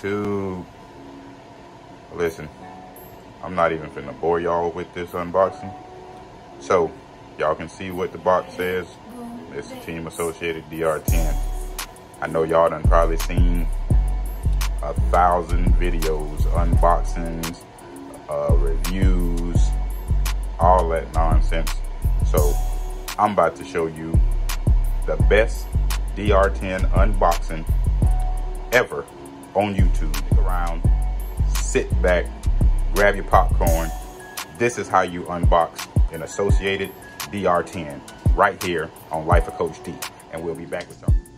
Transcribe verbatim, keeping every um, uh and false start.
YouTube. Listen, I'm not even finna bore y'all with this unboxing. So, y'all can see what the box says. It's a Team Associated D R ten. I know y'all done probably seen a thousand videos, unboxings, uh, reviews, all that nonsense. So, I'm about to show you the best D R ten unboxing ever on YouTube. Stick around, sit back, grab your popcorn. This is how you unbox an Associated D R ten right here on Life of Coach D. And we'll be back with y'all.